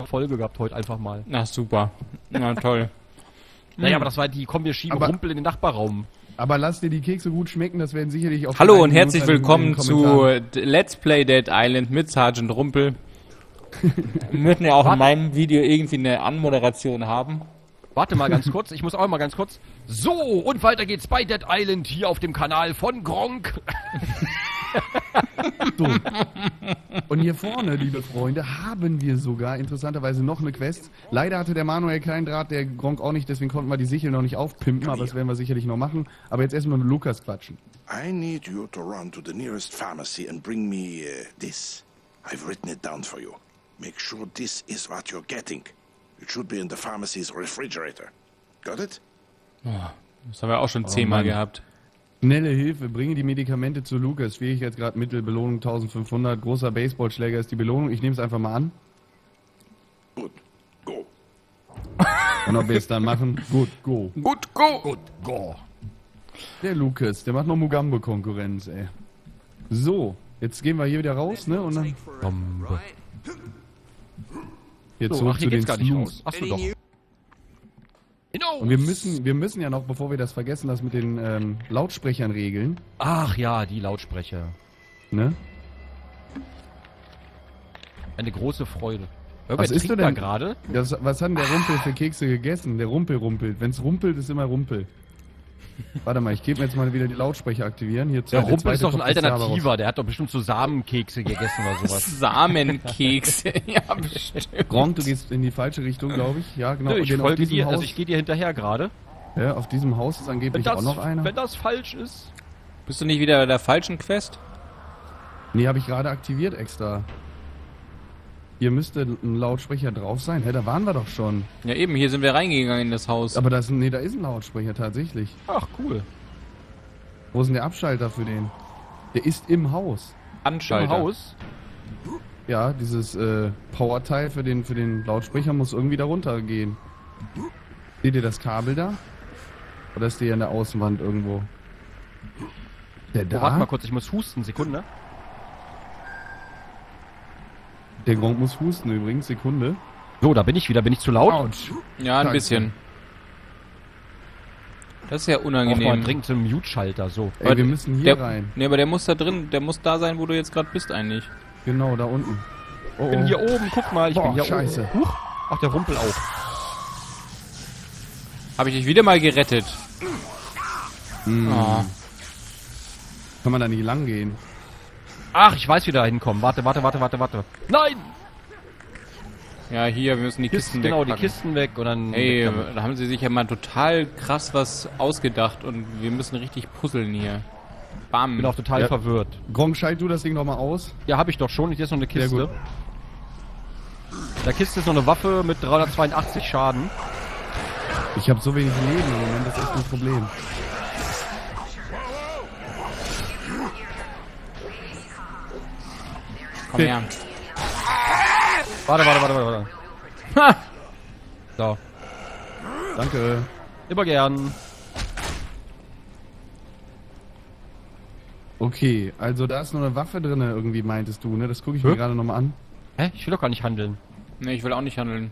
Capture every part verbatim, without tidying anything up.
Folge gehabt heute einfach mal. Na super. Na toll. Naja, aber das war die, komm, wir schieben Aber- Rumpel in den Nachbarraum. Aber lass dir die Kekse gut schmecken, das werden sicherlich auch... Hallo die und herzlich Nutzer in den willkommen zu Kommentaren. Let's Play Dead Island mit Sergeant Rumpel. Wir müssen ja auch in meinem Video irgendwie eine Anmoderation haben. Warte mal ganz kurz, ich muss auch mal ganz kurz. So, und weiter geht's bei Dead Island hier auf dem Kanal von Gronk. So. Und hier vorne, liebe Freunde, haben wir sogar interessanterweise noch eine Quest. Leider hatte der Manuel keinen Draht, der Gronk auch nicht, deswegen konnten wir die Sichel noch nicht aufpimpen, aber das werden wir sicherlich noch machen. Aber jetzt erstmal mit Lukas quatschen. I need you to run to the nearest pharmacy and bring me uh, this. I've written it down for you. Make sure this is what you're getting. It should be in the pharmacy's refrigerator. Got it? Das haben wir auch schon zehnmal Mann. gehabt. Schnelle Hilfe, bringe die Medikamente zu Lukas. Schwierigkeitsgrad Mittel, Belohnung eintausendfünfhundert. Großer Baseballschläger ist die Belohnung. Ich nehme es einfach mal an. Good. Go. Und ob wir es dann machen? Gut, go. Gut, go! Gut, go. Der Lukas, der macht noch Mugambo-Konkurrenz, ey. So, jetzt gehen wir hier wieder raus, ne? Und dann jetzt So, zurück ach, hier zu den geht's gar nicht Snooze. raus. Achso, doch. Und wir müssen, wir müssen ja noch, bevor wir das vergessen, das mit den ähm, Lautsprechern regeln, Ach ja, die Lautsprecher. ne? Eine große Freude. Was Irgendwer isst trinkt du da denn? gerade? Das, was hat denn der Rumpel für Kekse gegessen? Der Rumpel rumpelt. Wenn's rumpelt, ist immer Rumpel. Warte mal, ich gebe mir jetzt mal wieder die Lautsprecher aktivieren. Hier Der zwei- Rumpel ist zweite doch ein kommt das Java raus. Alternativer. Der hat doch bestimmt so Samenkekse gegessen oder sowas. Samenkekse. Ja, bestimmt. Gronk, du gehst in die falsche Richtung, glaube ich. Ja, genau. Nö, Und ich den auf folge diesem dir, Haus, also ich gehe dir hinterher gerade. ja, auf diesem Haus ist Wenn angeblich das, auch noch einer. wenn das falsch ist. Bist du nicht wieder bei der falschen Quest? Nee, habe ich gerade aktiviert extra. Hier müsste ein Lautsprecher drauf sein. Hä, da waren wir doch schon. Ja eben, hier sind wir reingegangen in das Haus. Aber da ist, nee, da ist ein Lautsprecher tatsächlich. Ach, cool. Wo ist denn der Abschalter für den? Der ist im Haus. Anschalter. Im Haus. Ja, dieses äh, Powerteil für den, für den Lautsprecher muss irgendwie da runtergehen. Seht ihr das Kabel da? Oder ist der an der Außenwand irgendwo? Der Oh, da? warte mal kurz, ich muss husten. Sekunde. Der Gronk muss husten übrigens. Sekunde. So, da bin ich wieder. Bin ich zu laut? Autsch. Ja, ein Danke. bisschen. Das ist ja Auch mal unangenehm. dringend zum Mute-Schalter. So. Ey, wir müssen hier der, rein. Nee, aber der muss da drin, der muss da sein, wo du jetzt gerade bist eigentlich. Genau, da unten. Oh, Ich bin oh. hier oben. Guck mal, ich Boah, bin hier scheiße. oben. Huch. Ach, der Rumpel auch. Habe ich dich wieder mal gerettet. Hm. Oh. Kann man da nicht lang gehen? Ach, ich weiß, wie da hinkommen. Warte, warte, warte, warte, warte. Nein! Ja, hier, wir müssen die Kisten, Kisten genau, die wegpacken. Kisten weg und dann... Ey, weg damit. da haben sie sich ja mal total krass was ausgedacht und wir müssen richtig puzzeln hier. Bam. Ich bin auch total Ja. verwirrt. Gronk, schalt du das Ding doch mal aus. Ja, habe ich doch schon. Hier ist noch eine Sehr Kiste. gut. In der Kiste ist noch eine Waffe mit dreihundertzweiundachtzig Schaden. Ich habe so wenig Leben im Moment, das ist echt ein Problem. Komm her. Warte, warte, warte, warte, warte. So, Danke. immer gern. Okay, also da ist noch eine Waffe drin, irgendwie meintest du, ne? Das gucke ich Hä? mir gerade nochmal an. Hä? Ich will doch gar nicht handeln. Nee, ich will auch nicht handeln.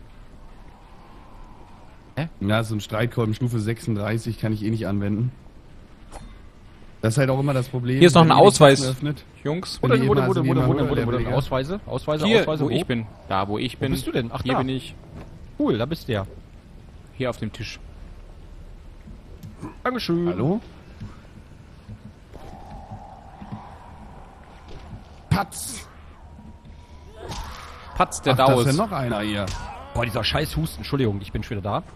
Ja, so ein Streitkolben Stufe sechsunddreißig kann ich eh nicht anwenden. Das ist halt auch immer das Problem. Hier ist noch ein wenn ihr die Ausweis. Kisten öffnet. Jungs. Wenn Wo die denn, wo eben denn, wo also denn, wo denn, immer wo denn, höher wo denn, wo denn? leveliger. Ausweise? Ausweise, Hier, Ausweise, wo ich bin. Da, wo ich bin. bist du denn? Ach, Hier da. bin ich. Cool, da bist du ja. Hier auf dem Tisch. Dankeschön. Hallo? Patz! Patz, der Ach, da Daus. ist ja noch einer hier. Boah, dieser scheiß Husten. Entschuldigung, ich bin schon wieder da.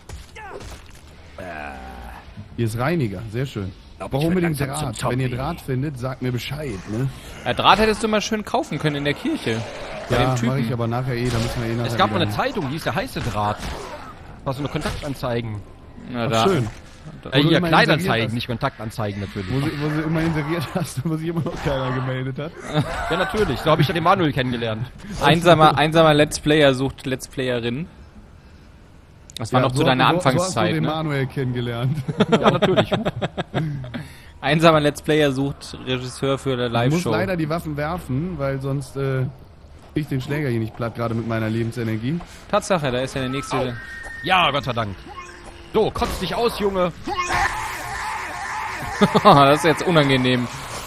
Hier ist Reiniger, sehr schön. Warum unbedingt Draht? Wenn ihr Draht findet, sagt mir Bescheid, ne? Ja, Draht hättest du mal schön kaufen können in der Kirche. Bei Ja, dem mache Typen. ich aber nachher eh, da müssen wir eh nachher Es gab mal wieder eine hin. Zeitung, die ist der heiße Draht. Was so eine Kontaktanzeigen. Na, Ach, da. schön. Äh, du hier, immer Kleinanzeigen, inseriert hast. nicht Kontaktanzeigen natürlich. Wo sie, wo sie immer inseriert hast, wo sich immer noch keiner gemeldet hat. Ja, natürlich. So habe ich ja den Manuel kennengelernt. Einsamer, einsamer Let's Player sucht Let's Playerin. Das war Ja, noch zu so- deiner so- So hast du Anfangszeit, den ne? Manuel kennengelernt. Ja, natürlich. Einsamer Let's Player sucht Regisseur für eine Ich muss Live-Show. leider die Waffen werfen, weil sonst äh, Ich den Schläger hier nicht platt, gerade mit meiner Lebensenergie. Tatsache, da ist ja der nächste. Au. Ja, Gott sei Dank. So, kotz dich aus, Junge. Das ist jetzt unangenehm.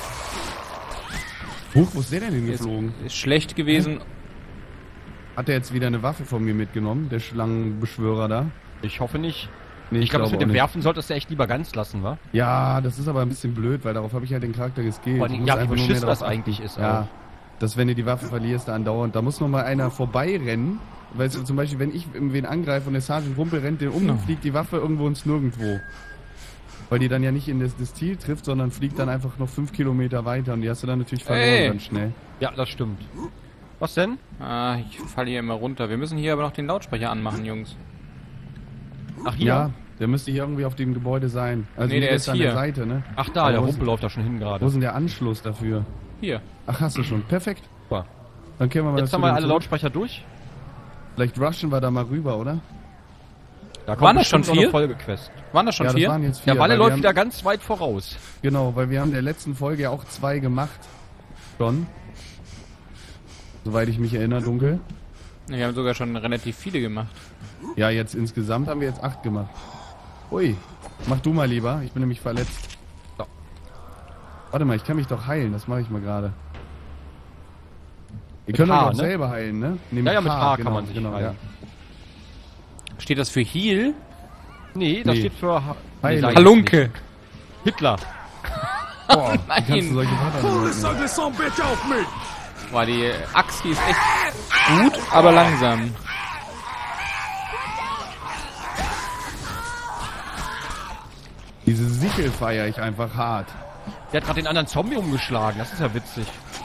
Huch, wo ist der denn Ist, hingeflogen? ist schlecht gewesen. Hat er jetzt wieder eine Waffe von mir mitgenommen, der Schlangenbeschwörer da? Ich hoffe nicht. Nee, Ich glaube, das glaube mit dem auch nicht. Werfen solltest du echt lieber ganz lassen, wa? Ja, das ist aber ein bisschen blöd, weil darauf habe ich halt den Charakter geskillt. Vor Ich allem, muss ja, wie einfach nur mehr beschissen drauf das achten. eigentlich ist. Ja, auch. dass wenn du die Waffe verlierst, da andauernd, da muss noch mal einer vorbeirennen. Weißt du, zum Beispiel, wenn ich wen angreife und der Sergeant Rumpel rennt den um, No. fliegt die Waffe irgendwo ins Nirgendwo. Weil die dann ja nicht in das, das Ziel trifft, sondern fliegt dann einfach noch fünf Kilometer weiter und die hast du dann natürlich verloren Ey. ganz schnell. Ja, das stimmt. Was denn? Ah, ich falle hier immer runter. Wir müssen hier aber noch den Lautsprecher anmachen, Jungs. Ach, hier? Ja, der müsste hier irgendwie auf dem Gebäude sein. Also Nee, nicht der jetzt ist an hier. der Seite, ne? Ach da, Aber der wo ist- Rumpel läuft da schon hin Wo gerade. ist denn der Anschluss dafür? Hier. Ach, hast du schon. Perfekt. Super. Dann können wir mal Jetzt das haben wir zu dem alle zurück- Lautsprecher durch. Vielleicht rushen wir da mal rüber, oder? Da Waren das schon bestimmt noch eine vier? Folgequest. Waren das schon ja, das vier? waren jetzt vier. Der Walle weil wir läuft haben- wieder ganz weit voraus. Genau, weil wir haben der letzten Folge ja auch zwei gemacht. Schon. Soweit ich mich erinnere, dunkel. Wir haben sogar schon relativ viele gemacht. Ja, jetzt insgesamt haben wir jetzt acht gemacht. Ui, mach du mal lieber, ich bin nämlich verletzt. So. Warte mal, ich kann mich doch heilen, das mache ich mal gerade. Ihr könnt H, euch auch ne? selber heilen, ne? Nee, Ja, ja, mit H kann genau, man sich genau, heilen. ja. Steht das für Heal? Nee, das Nee. steht für Ha- Heilung. sag ich Halunke. nicht. Hitler. Boah, wie kannst du Nein. solche Wörter benutzen? Boah, die Axt, die ist echt gut, aber langsam. Diese Sichel feiere ich einfach hart. Der hat gerade den anderen Zombie umgeschlagen. Das ist ja witzig.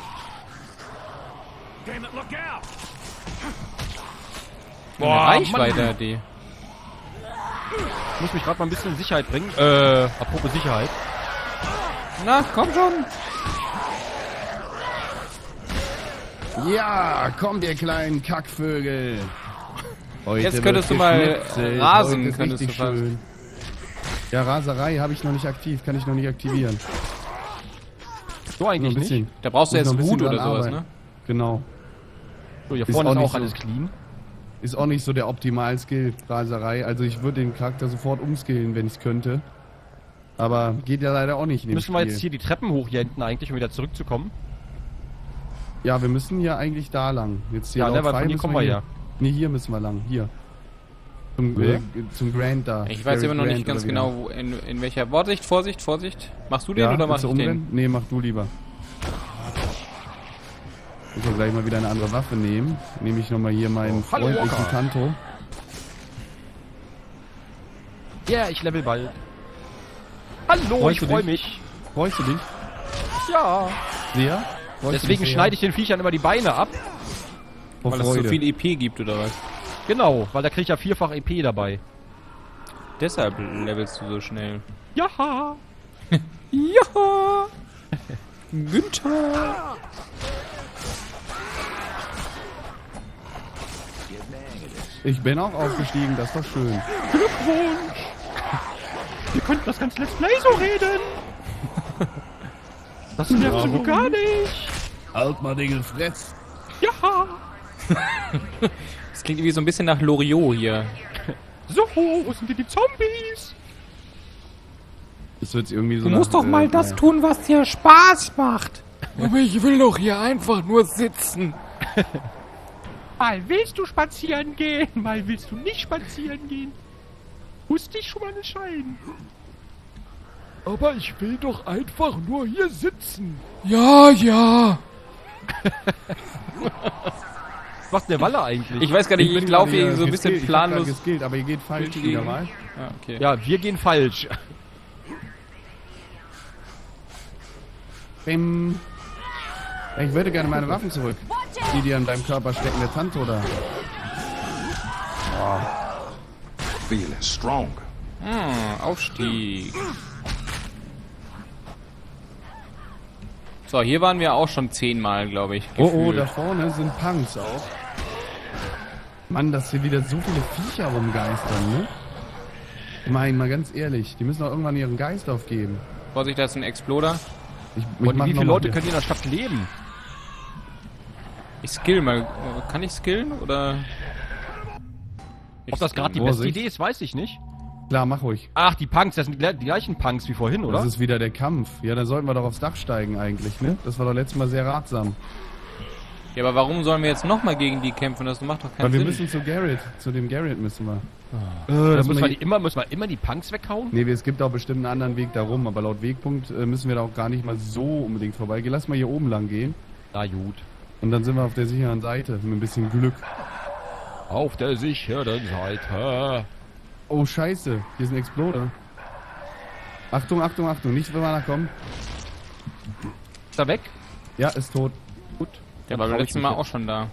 Boah, Boah, Reichweite Mann. hat die. Ich muss mich gerade mal ein bisschen in Sicherheit bringen. Äh, apropos Sicherheit. Na, komm schon. Ja, komm, ihr kleinen Kackvögel. Heute Jetzt wird könntest du mal geschnitzelt, rasen, heute ist könntest richtig du fast. schön. Ja, Raserei habe ich noch nicht aktiv, kann ich noch nicht aktivieren. So Nur eigentlich ein bisschen. nicht. Da brauchst du Muss jetzt noch ein bisschen Wut oder dran sowas, arbeiten. ne? Genau. So, hier Ist vorne auch ist nicht auch so- alles clean. Ist auch nicht so der Optimal-Skill, Raserei. Also ich würde den Charakter sofort umskillen, wenn ich es könnte. Aber geht ja leider auch nicht in dem Müssen wir Spiel. jetzt hier die Treppen hoch hier hinten eigentlich, um wieder zurückzukommen? Ja, wir müssen ja eigentlich da lang. Jetzt hier Ja, laut ne, weil frei von hier müssen kommen wir hier. ja. Nee, hier müssen wir lang. Hier. Zum, Ja. äh, zum Grand da. Ich weiß Gary immer noch nicht Grant ganz oder wie genau, wo, in, in welcher... Vorsicht, Vorsicht, Vorsicht. Machst du den Ja, oder mach willst ich du den? umrennen? Nee, mach du lieber. Ich muss ja gleich mal wieder eine andere Waffe nehmen. Nehme ich nochmal hier meinen Oh, hallo, freundlichen Walker. Tanto. Ja, yeah, ich level bald. Hallo, Freust ich du freue dich? mich. Freust du dich? Ja. Sehr? Freust du Deswegen dich sehr? schneide ich den Viechern immer die Beine ab. Vor Weil es so Freude. viel E P gibt oder was? Genau, weil da krieg ich ja vierfach E P dabei. Deshalb levelst du so schnell. Ja. Ja! Günther! Ich bin auch aufgestiegen, das ist doch schön. Glückwunsch. Wir könnten das ganze Let's Play so reden. Das nervt so gar nicht. Halt mal den Fress. Ja. Das klingt irgendwie so ein bisschen nach Loriot hier. So, wo sind denn die Zombies? Das wird irgendwie so Du musst nach, doch mal äh, das naja. tun, was dir Spaß macht. Aber ich will doch hier einfach nur sitzen. Mal willst du spazieren gehen, mal willst du nicht spazieren gehen. Musst dich schon mal entscheiden. Aber ich will doch einfach nur hier sitzen. Ja, ja. Was macht der Walle eigentlich? Ich weiß gar nicht, ich, bin laufe gerade hier so ein geskillt. bisschen Ich hab grad planlos. geskillt, aber ihr geht falsch durch die wieder Gegend. mal. Ah, okay. Ja, wir gehen falsch. Bim. Ich würde gerne meine Waffen zurück. Die, die an deinem Körper stecken, der Tanto da. Feeling strong. Hm, Aufstieg. So, hier waren wir auch schon zehnmal, glaube ich. Oh, oh, gefühlt. da vorne sind Punks auch. Mann, dass hier wieder so viele Viecher rumgeistern, ne? Ich meine, mal ganz ehrlich, die müssen doch irgendwann ihren Geist aufgeben. Vorsicht, da ist ein Exploder. Ich, ich Und mach wie noch viele mal Leute hier. können hier in der Stadt leben? Ich skill mal. Kann ich skillen oder? Ob das gerade die Vorsicht. beste Idee ist, weiß ich nicht. Klar, mach ruhig. Ach, die Punks, das sind die, die gleichen Punks wie vorhin, oder? Das ist wieder der Kampf. Ja, dann sollten wir doch aufs Dach steigen eigentlich, ne? Das war doch letztes Mal sehr ratsam. Ja, aber warum sollen wir jetzt nochmal gegen die kämpfen? Das macht doch keinen Weil wir Sinn. müssen zu Garrett. Zu dem Garrett müssen wir. Äh, Lass müssen mal wir, die immer, müssen wir immer die Punks weghauen? Nee, es gibt auch bestimmt einen anderen Weg darum, aber laut Wegpunkt äh, müssen wir da auch gar nicht mal so unbedingt vorbeigehen. Lass mal hier oben lang gehen. Na gut. Und dann sind wir auf der sicheren Seite. Mit ein bisschen Glück. Auf der sicheren Seite. Oh, scheiße. Hier ist ein Exploder. Achtung, Achtung, Achtung. Nicht, wenn wir nachkommen. Ist er weg? Ja, ist tot. Gut. Der war beim letzten Mal auch schon da.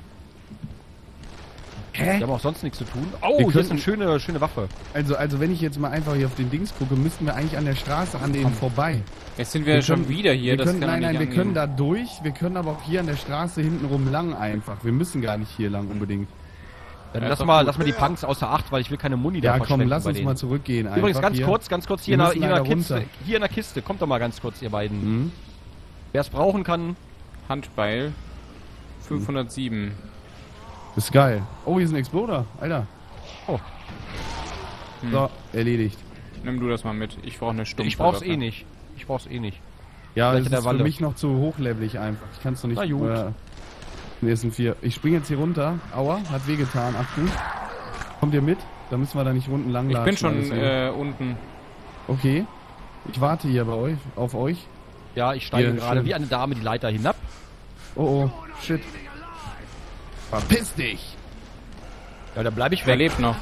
Wir haben auch sonst nichts zu tun. Oh, Wir hier ist könnten- eine schöne, schöne Waffe. Also, also wenn ich jetzt mal einfach hier auf den Dings gucke, müssten wir eigentlich an der Straße an denen vorbei. Jetzt sind wir, schon können- wieder hier. Wir Das können, kann nein, doch nein, nicht wir können angehen. da durch. Wir können aber auch hier an der Straße hintenrum lang einfach. Wir müssen gar nicht hier lang unbedingt. Dann Ja, lass ist mal, doch lass mal die Punks außer Acht, weil ich will keine Muni da Ja, komm, verschwenden lass bei uns denen. mal zurückgehen. Einfach Übrigens, ganz hier. kurz, ganz kurz, hier, Wir in der, müssen hier, in der leider Kiste, runter. hier in der Kiste. Kommt doch mal ganz kurz, ihr beiden. Mhm. Wer es brauchen kann. Handbeil. fünfhundertsieben. Ist geil. Oh, hier ist ein Exploder. Alter. Oh. Hm. So, erledigt. Nimm du das mal mit. Ich brauche eine Stumpfe. Ich brauch's Waffe. eh nicht. Ich brauch's eh nicht. Ja, Welche das der ist für Walle? mich noch zu hochlevelig einfach. Ich kann's noch nicht. Na gut. Äh, nee, es sind vier. Ich springe jetzt hier runter. Aua, hat wehgetan. Achtung. Kommt ihr mit? Da müssen wir da nicht unten lang Ich bin schon alles wieder. äh, unten. Okay. Ich warte hier bei euch, auf euch. Ja, ich steige Hier, gerade schön. wie eine Dame die Leiter hinab. Oh oh, shit. Verpiss dich! Ja, dann bleib ich Wer weg. lebt noch?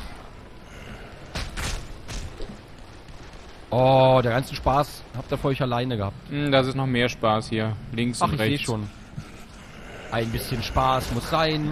Oh, der ganze Spaß habt ihr für euch alleine gehabt. Hm, das ist noch mehr Spaß hier. Links Ach, und ich sehe rechts. schon. Ein bisschen Spaß muss sein.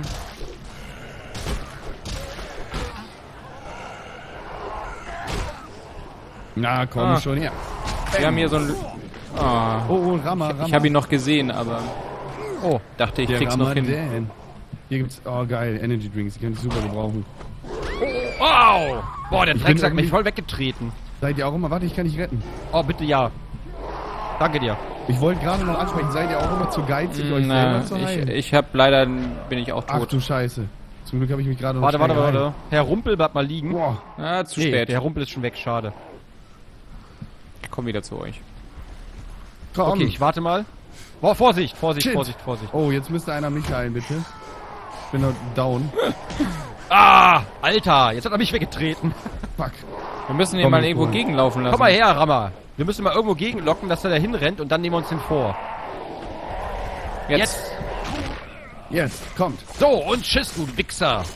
Na komm Ah. schon her. Wir haben hier so ein... Ah. Oh, oh, Rammer, Rammer. Ich habe ihn noch gesehen, aber... Oh, Dachte, ich Der krieg's noch hin. Ramadan. Hier gibt's, oh geil, Energy Drinks, die kann ich super gebrauchen. wow! Boah, der Ich bin Drecksack hat mich irgendwie- voll weggetreten. Seid ihr auch immer, warte, ich kann dich retten. Oh, bitte ja. Danke dir. Ich wollte gerade noch ansprechen, seid ihr auch immer zu geizig, euch Na, selber zu ich, heilen? ich hab leider... Bin ich auch Ach tot. du Scheiße. Zum Glück habe ich mich gerade noch Warte, schnell warte, geheilt. warte. Herr Rumpel, bleibt mal liegen. Boah, Ah, zu Nee, spät. der Herr Rumpel ist schon weg, schade. Ich komm wieder zu euch. komm. Okay, ich warte mal. Boah, Vorsicht, Vorsicht, Shit. Vorsicht, Vorsicht. Oh, jetzt müsste einer mich heilen, bitte. Ich bin noch down. Ah, Alter, jetzt hat er mich weggetreten. Fuck. Wir müssen ihn Komm, mal ich irgendwo hol. gegenlaufen lassen. Komm mal her, Rammer. Wir müssen mal irgendwo gegenlocken, dass er da hinrennt und dann nehmen wir uns den vor. Jetzt. Jetzt. Jetzt, kommt. So, und tschüss, du Wichser.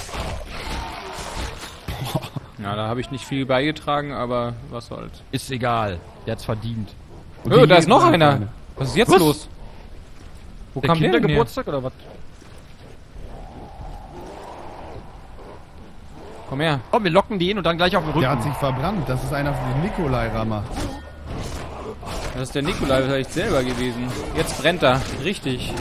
Ja, da habe ich nicht viel beigetragen, aber was soll's. Ist egal. Der hat's verdient. Oh, Okay, da ist hier noch ist einer. eine. Was ist jetzt Was? los? Wo Der kam der denn her? Kindergeburtstag oder was? Komm her. Komm, wir locken den und dann gleich auf den Rücken. Der hat sich verbrannt. Das ist einer von den Nikolai-Rammer. Das ist der Nikolai vielleicht selber gewesen. Jetzt brennt er. Richtig.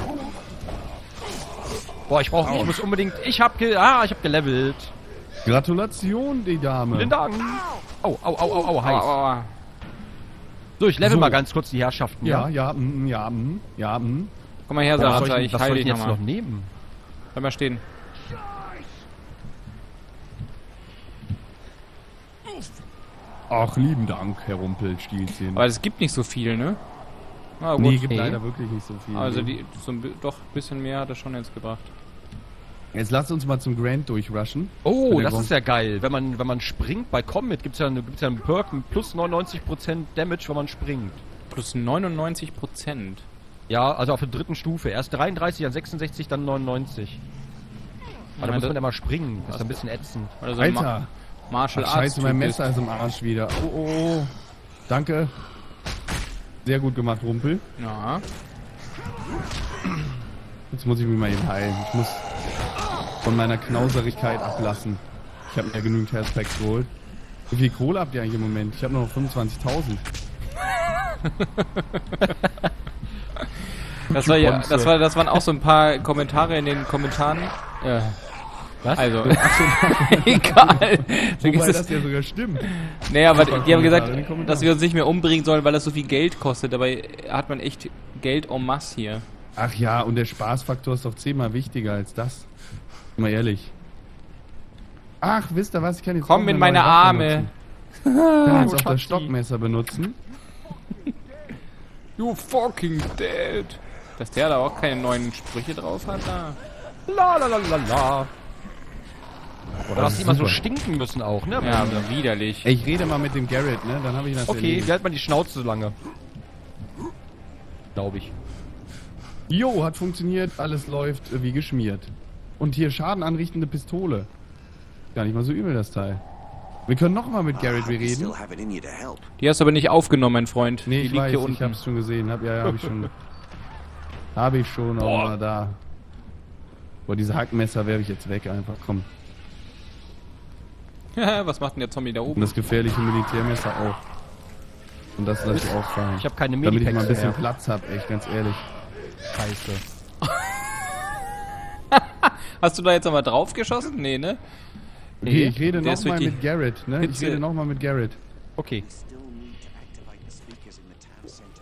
Boah, ich brauche, ich muss unbedingt, ich hab ge, ah, ich hab gelevelt. Gratulation, die Dame. Vielen Dank. Au, au, au, au, au, heiß. Aua, aua. So, ich level So. mal ganz kurz die Herrschaften. Ja, ja, mm, ja, mm, ja, mm. Komm mal her, Was soll Sarata. ich, Ich was heile soll ich dich jetzt nochmal. noch nehmen? Bleib mal stehen. Ach, lieben Dank, Herr Rumpelstilzchen. Aber es gibt nicht so viel, ne? Ah, gut. Nee, gibt Nee. leider wirklich nicht so viel. Also die, so ein, bi- doch ein bisschen mehr hat er schon jetzt gebracht. Jetzt lasst uns mal zum Grand durchrushen. Oh, Mit das der ist ja geil. Wenn man, wenn man springt bei Comet, gibt's ja, eine- gibt's ja einen Perk mit plus neunundneunzig Prozent Damage, wenn man springt. Plus neunundneunzig Prozent. Ja, also auf der dritten Stufe. Erst dreiunddreißig, dann sechsundsechzig, dann neunundneunzig. Aber da Ja, muss das- man ja mal springen. Das ist ein bisschen ätzend. Oder so ein Ma Alter, Martial ach, Arts. scheiße, mein Typ Messer ist. ist im Arsch wieder. Oh, oh, oh. Danke. Sehr gut gemacht, Rumpel. Ja. Jetzt muss ich mich mal eben heilen. Ich muss von meiner Knauserigkeit ablassen. Ich habe mir genügend Herzpacks geholt. Wie viel Kohle habt ihr eigentlich im Moment? Ich habe nur noch fünfundzwanzigtausend. Das, war ja, Bonze. das, war, das waren auch so ein paar Kommentare in den Kommentaren. Äh, Was? also, egal. So Wobei ist das es- ja sogar stimmt. Nee, aber Kommentare die haben gesagt, in den Kommentaren. dass wir uns nicht mehr umbringen sollen, weil das so viel Geld kostet. Dabei hat man echt Geld en masse hier. Ach ja, und der Spaßfaktor ist doch zehnmal wichtiger als das. Mal ehrlich. Ach, wisst ihr was? Ich kann jetzt Komm auch in eine meine neue Waffe Arme. benutzen. Ich kann jetzt auch Schatzi. das Stockmesser benutzen. You fucking dead. Dass der da auch keine neuen Sprüche drauf hat, da. La la la la la. Oder dass ist die immer so super. stinken müssen auch, ne? Ja, widerlich. Ey, ich rede mal mit dem Garrett, ne? Dann habe ich das Okay, erledigt. wie hält man die Schnauze so lange? Glaube ich. Jo, hat funktioniert, alles läuft äh, wie geschmiert. Und hier schadenanrichtende Pistole. Gar nicht mal so übel, das Teil. Wir können nochmal mit Garrett I hope you reden. still have it in you to help. Die hast du aber nicht aufgenommen, mein Freund. Nee, Die ich liegt weiß, hier ich unten. hab's schon gesehen. Hab, ja, ja, hab ich schon. Hab ich schon, auch mal da. Boah, diese Hackmesser werfe ich jetzt weg einfach, komm. Was macht denn der Zombie da Und oben? das gefährliche Militärmesser auch. Und das lasse ich auch fallen. Ich habe keine Damit ich mal ein Medipacks bisschen mehr. Platz hab, echt, ganz ehrlich. Scheiße. Hast du da jetzt nochmal drauf geschossen? Nee, ne? Okay, ich rede Der ist nochmal durch die mit Garrett, ne? Ich Hitze- rede nochmal mit Garrett. Okay. Still need to activate the speakers in the town center.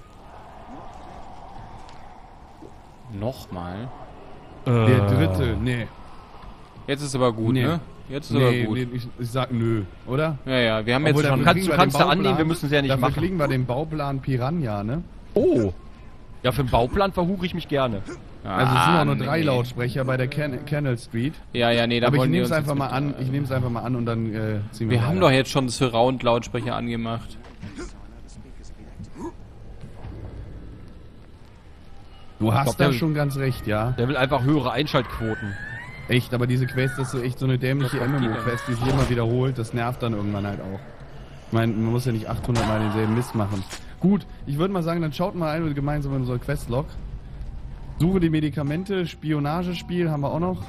Nochmal. Der dritte, nee. Jetzt ist aber gut, Nee. ne? Jetzt ist Nee, aber gut. nee ich, ich sag nö, oder? Ja, ja, wir haben Obwohl, jetzt schon... dafür Kannst kriegen du- wir kannst den du annehmen, Bauplan- wir müssen es ja nicht dafür machen. kriegen wir den Bauplan Piranha, ne? Oh. Ja, für den Bauplan verhuche ich mich gerne. Also es sind Ah, auch nur nee. drei Lautsprecher bei der Can Canal Street. Ja, ja, nee, da Aber ich wollen wir nehme es uns einfach jetzt mal mit- an, ich nehme es einfach mal an und dann äh, ziehen wir Wir haben weiter. doch jetzt schon Surround-Lautsprecher angemacht. Du hast glaub, da der- schon ganz recht, ja. Der will einfach höhere Einschaltquoten. Echt, aber diese Quest ist so echt so eine dämliche Was macht die denn? M M O-Quest, die sich immer wiederholt. Das nervt dann irgendwann halt auch. Ich meine, man muss ja nicht achthundert Mal denselben Mist machen. Gut, ich würde mal sagen, dann schaut mal ein gemeinsam in unser Questlog. Suche die Medikamente, Spionagespiel haben wir auch noch.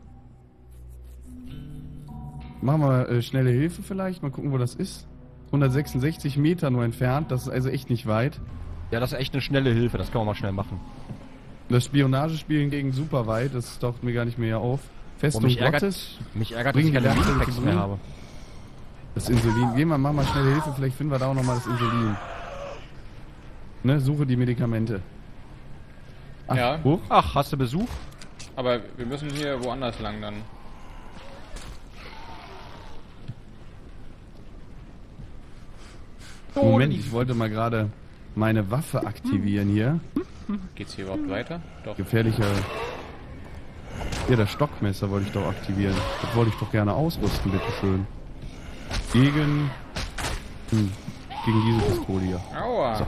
Machen wir äh, schnelle Hilfe vielleicht, mal gucken, wo das ist. hundertsechsundsechzig Meter nur entfernt, das ist also echt nicht weit. Ja, das ist echt eine schnelle Hilfe, das kann man mal schnell machen. Das Spionagespiel hingegen super weit, das taucht mir gar nicht mehr auf. Und Festung mich ärgert, Gottes, mich ärgert, dass Bringen ich die keine Werkzeuge Medipacks zu mehr bringen? habe. das Insulin. Gehen wir, machen mal schnelle Hilfe, vielleicht finden wir da auch nochmal das Insulin. Ne, suche die Medikamente. Ach, Ja. hoch. Ach, hast du Besuch? Aber wir müssen hier woanders lang dann. Moment, ich wollte mal gerade meine Waffe aktivieren hier. Geht's hier überhaupt weiter? Doch. Gefährlicher... Ja, das Stockmesser wollte ich doch aktivieren. Das wollte ich doch gerne ausrüsten, bitteschön. Gegen... Hm, gegen diese Pistole hier. Aua.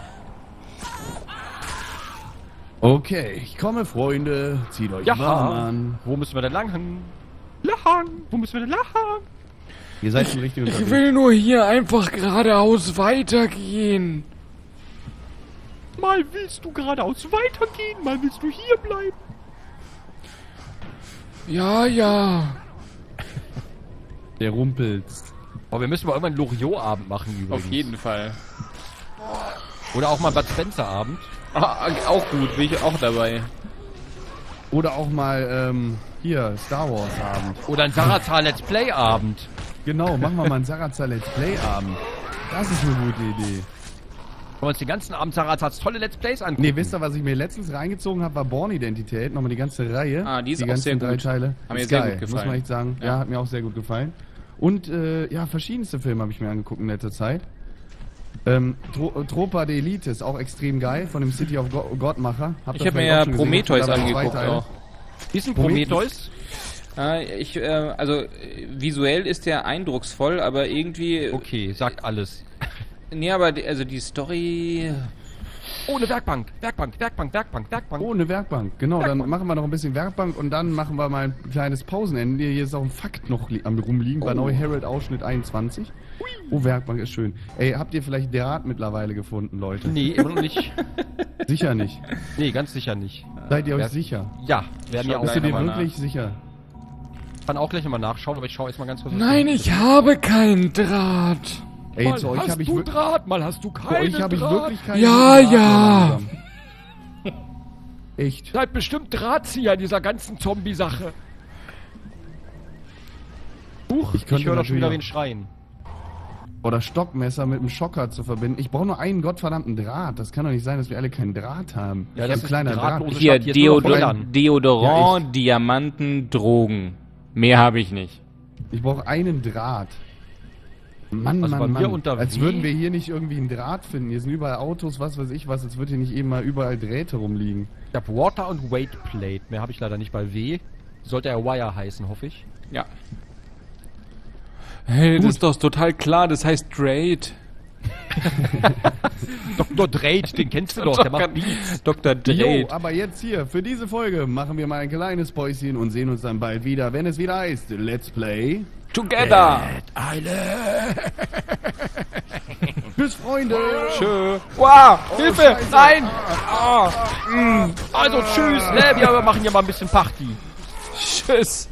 Okay, ich komme, Freunde. Zieht euch Ja. warm an. Wo müssen wir denn lang? Lachen! Wo müssen wir denn lachen? Ihr seid schon richtig Ich unterwegs. will nur hier einfach geradeaus weitergehen. Mal willst du geradeaus weitergehen, mal willst du hier bleiben. Ja, ja. Der rumpelt. Aber wir müssen mal irgendwann einen Loriot-Abend machen übrigens. Auf jeden Fall. Oder auch mal Bud Spencer-Abend. Ah, auch gut, bin ich auch dabei. Oder auch mal, ähm, hier, Star Wars Abend. Oder ein Sarazar Let's Play-Abend. Genau, machen wir mal einen Sarazar Let's Play Abend. Das ist eine gute Idee. Wollen wir uns den ganzen Abend Sarazars tolle Let's Plays angucken? Nee, wisst ihr, was ich mir letztens reingezogen habe, war Born-Identität. Nochmal die ganze Reihe. Ah, die ist die auch ganzen sehr drei gut. Teile. Haben mir Ist sehr geil, gut muss gefallen. man echt sagen. Ja, Ja. hat mir auch sehr gut gefallen. Und, äh, ja, verschiedenste Filme habe ich mir angeguckt in letzter Zeit. Ähm, Tro Tropa de Elite ist auch extrem geil, von dem City of Go God-Macher. Habt Ich ihr habe mir vielleicht ja auch schon gesehen? Prometheus Da waren zwei angeguckt Teile. auch. Ist ein Prometheus? Prometheus? Äh, ich, äh, also äh, visuell ist der eindrucksvoll, aber irgendwie. Okay, sagt alles. Nee, aber die, also die Story. Oh, eine Werkbank, Werkbank, Werkbank, Werkbank, Werkbank. Oh, eine Werkbank. Genau, Werkbank. dann machen wir noch ein bisschen Werkbank und dann machen wir mal ein kleines Pausenende. Hier ist auch ein Fakt noch li- am rumliegen bei Neue Herald Ausschnitt einundzwanzig. Oh, Werkbank ist schön. Ey, habt ihr vielleicht Draht mittlerweile gefunden, Leute? Nee, immer noch nicht. Sicher nicht. Nee, ganz sicher nicht. Seid ihr euch Wer- sicher? Ja, werden ja Schau auch. Bist du gleich dir noch mal wirklich sicher? kann auch gleich mal nachschauen, aber ich schaue jetzt mal ganz kurz. was Nein, da ich habe keinen Draht. Ey, Mal zu euch hast habe ich, du wir- Draht, mal hast du zu keinen euch hab ich Draht. wirklich keinen Ja, Draht mehr ja. langsam. Echt? Seid bestimmt Drahtzieher in dieser ganzen Huch, Ich ich, könnte höre doch schon wieder natürlich wen schreien. Oder Stockmesser mit einem Schocker zu verbinden. Ich brauche nur einen gottverdammten Draht. Das kann doch nicht sein, dass wir alle keinen Draht haben. Ja, Ich das hab ist kleiner ein Draht. drahtloses- Hier, Stadt, jetzt nur noch Deodor WLAN. Deodorant, Ja, Diamanten, Drogen. Mehr habe ich nicht. Ich brauche einen Draht. Mann, Also bei Mann, mir Mann. unter Als W? würden wir hier nicht irgendwie einen Draht finden. Hier sind überall Autos, was weiß ich was. Als würde hier nicht eben mal überall Drähte rumliegen. Ich hab Water und Weight Plate. Mehr habe ich leider nicht bei W. Sollte er Wire heißen, hoffe ich. Ja. Hey, das ist doch total klar, das heißt Drake. Doktor Drake, den kennst du doch, der macht Beats. Doktor Jo, Drake. aber jetzt hier, für diese Folge machen wir mal ein kleines Päuschen und sehen uns dann bald wieder, wenn es wieder heißt Let's Play. Together. Tschüss, Freunde! Tschö. Wow, Hilfe, Scheiße. nein. Also tschüss, ne? Wir machen hier mal ein bisschen Party. Tschüss.